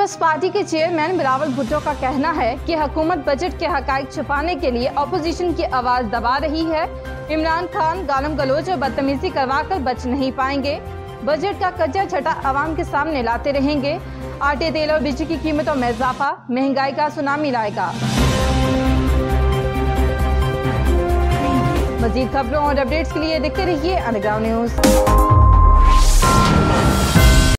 Peoples Party के chairman Bilawal Bhutto का कहना है कि हुकूमत बजट के हकाइक छुपाने के लिए अपोजिशन की आवाज दबा रही है। इमरान खान गालम गलोच और बदतमीजी करवाकर बच नहीं पाएंगे। बजट का कच्चा छटा आवाम के सामने लाते रहेंगे। आटे, तेल और बिजली की कीमतों में इजाफा महंगाई का सुनामी लाएगा। मजीद खबरों और अपडेट्स के लिए देखते रहिए अंडरग्राउंड न्यूज।